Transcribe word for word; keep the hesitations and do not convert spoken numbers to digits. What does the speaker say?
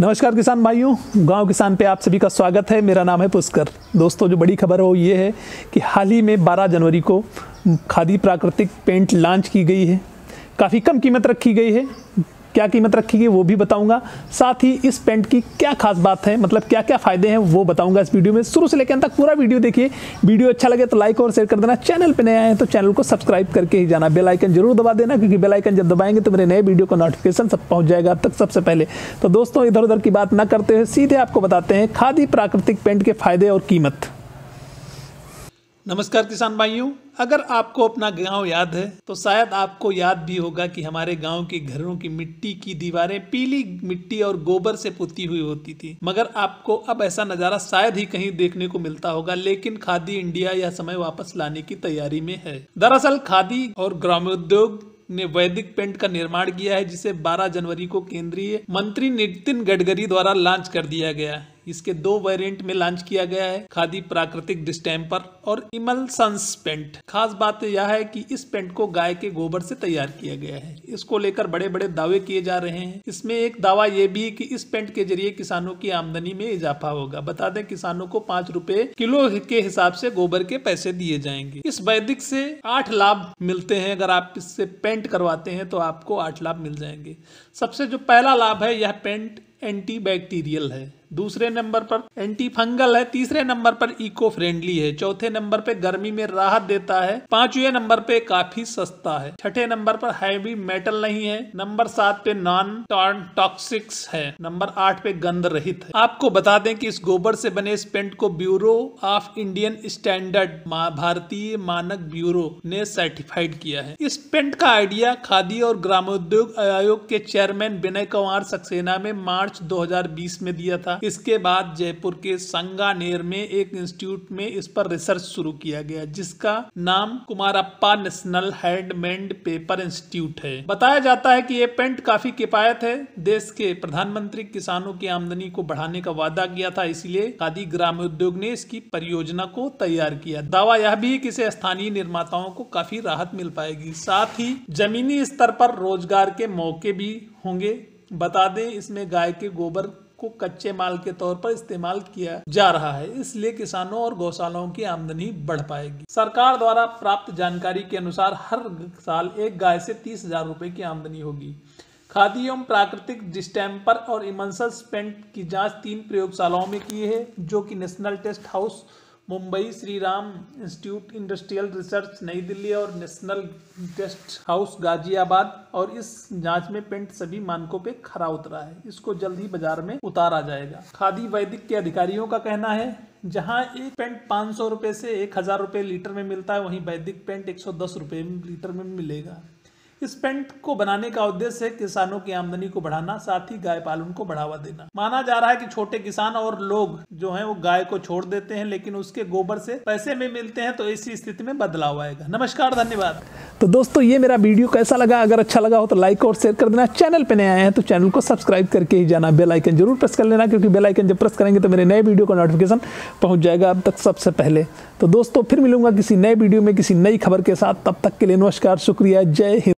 नमस्कार किसान भाइयों, गांव किसान पे आप सभी का स्वागत है। मेरा नाम है पुष्कर। दोस्तों, जो बड़ी खबर हो ये है कि हाल ही में बारह जनवरी को खादी प्राकृतिक पेंट लॉन्च की गई है। काफ़ी कम कीमत रखी गई है। क्या कीमत रखी गई वो भी बताऊंगा। साथ ही इस पेंट की क्या खास बात है, मतलब क्या क्या फ़ायदे हैं वो बताऊंगा इस वीडियो में। शुरू से लेकर अंत तक पूरा वीडियो देखिए। वीडियो अच्छा लगे तो लाइक और शेयर कर देना। चैनल पे नए आए हैं तो चैनल को सब्सक्राइब करके ही जाना। बेल आइकन जरूर दबा देना, क्योंकि बेल आइकन जब दबाएंगे तो मेरे नए वीडियो का नोटिफिकेशन सब पहुंच जाएगा अब तक सबसे पहले। तो दोस्तों, इधर उधर की बात ना करते हुए सीधे आपको बताते हैं खादी प्राकृतिक पेंट के फायदे और कीमत। नमस्कार किसान भाइयों, अगर आपको अपना गांव याद है तो शायद आपको याद भी होगा कि हमारे गांव के घरों की मिट्टी की दीवारें पीली मिट्टी और गोबर से पुती हुई होती थी। मगर आपको अब ऐसा नज़ारा शायद ही कहीं देखने को मिलता होगा, लेकिन खादी इंडिया यह समय वापस लाने की तैयारी में है। दरअसल खादी और ग्रामोद्योग ने वैदिक पेंट का निर्माण किया है, जिसे बारह जनवरी को केंद्रीय मंत्री नितिन गडकरी द्वारा लॉन्च कर दिया गया। इसके दो वेरिएंट में लॉन्च किया गया है, खादी प्राकृतिक डिस्टेम्पर और इमल्सन्स पेंट। खास बात यह है कि इस पेंट को गाय के गोबर से तैयार किया गया है। इसको लेकर बड़े बड़े दावे किए जा रहे हैं। इसमें एक दावा यह भी है कि इस पेंट के जरिए किसानों की आमदनी में इजाफा होगा। बता दें, किसानों को पाँच रुपए किलो के हिसाब से गोबर के पैसे दिए जाएंगे। इस वैदिक से आठ लाभ मिलते हैं। अगर आप इससे पेंट करवाते हैं तो आपको आठ लाभ मिल जाएंगे। सबसे जो पहला लाभ है, यह पेंट एंटी बैक्टीरियल है। दूसरे नंबर पर एंटी फंगल है। तीसरे नंबर पर इको फ्रेंडली है। चौथे नंबर पे गर्मी में राहत देता है। पांचवें नंबर पे काफी सस्ता है। छठे नंबर पर हैवी मेटल नहीं है। नंबर सात पे नॉन टॉक्सिक्स है। नंबर आठ पे गंध रहित है। आपको बता दें कि इस गोबर से बने इस पेंट को ब्यूरो ऑफ इंडियन स्टैंडर्ड भारतीय मानक ब्यूरो ने सर्टिफाइड किया है। इस पेंट का आइडिया खादी और ग्रामोद्योग आयोग के चेयरमैन विनय कुमार सक्सेना में मार्च दो हजार बीस में दिया था। इसके बाद जयपुर के संगानेर में एक इंस्टीट्यूट में इस पर रिसर्च शुरू किया गया, जिसका नाम Kumarappa national handmade paper institute है। बताया जाता है कि ये पेंट काफी किफायत है। देश के प्रधानमंत्री किसानों की आमदनी को बढ़ाने का वादा किया था, इसलिए खादी ग्रामोद्योग ने इसकी परियोजना को तैयार किया। दावा यह भी है कि इसे स्थानीय निर्माताओं को काफी राहत मिल पाएगी। साथ ही जमीनी स्तर पर रोजगार के मौके भी होंगे। बता दें, इसमें गाय के गोबर को कच्चे माल के तौर पर इस्तेमाल किया जा रहा है, इसलिए किसानों और गौशालाओं की आमदनी बढ़ पाएगी। सरकार द्वारा प्राप्त जानकारी के अनुसार हर साल एक गाय से तीस हजार रुपए की आमदनी होगी। खादी एवं प्राकृतिक डिस्टेम्पर और इमल्सन्स पेंट की जांच तीन प्रयोगशालाओं में की है, जो कि national test house Mumbai, Shri Ram institute industrial research नई दिल्ली और नेशनल टेस्ट हाउस गाजियाबाद। और इस जांच में पेंट सभी मानकों पे खरा उतरा है। इसको जल्द ही बाजार में उतारा जाएगा। खादी वैदिक के अधिकारियों का कहना है, जहां एक पेंट पाँच सौ रुपए से एक हजार रुपए लीटर में मिलता है, वहीं वैदिक पेंट एक सौ दस रुपए लीटर में मिलेगा। इस पेंट को बनाने का उद्देश्य है किसानों की आमदनी को बढ़ाना, साथ ही गाय पालन को बढ़ावा देना। माना जा रहा है कि छोटे किसान और लोग जो हैं वो गाय को छोड़ देते हैं, लेकिन उसके गोबर से पैसे में मिलते हैं, तो ऐसी स्थिति में बदलाव आएगा। नमस्कार, धन्यवाद। तो दोस्तों, ये मेरा वीडियो कैसा लगा? अगर अच्छा लगा हो तो लाइक और शेयर कर देना। चैनल पे नए आए हैं तो चैनल को सब्सक्राइब करके ही जाना। बेल आइकन जरूर प्रेस कर लेना, क्योंकि बेल आइकन जब प्रेस करेंगे तो मेरे नए वीडियो का नोटिफिकेशन पहुंच जाएगा अब तक सबसे पहले। तो दोस्तों, फिर मिलूंगा किसी नए वीडियो में किसी नई खबर के साथ। तब तक के लिए नमस्कार, शुक्रिया, जय हिंद।